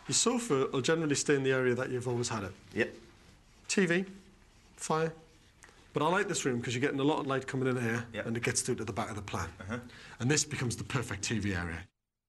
Your sofa will generally stay in the area that you've always had it. Yep. TV, fire. But I like this room because you're getting a lot of light coming in here, yep. and it gets through to the back of the plan. And this becomes the perfect TV area.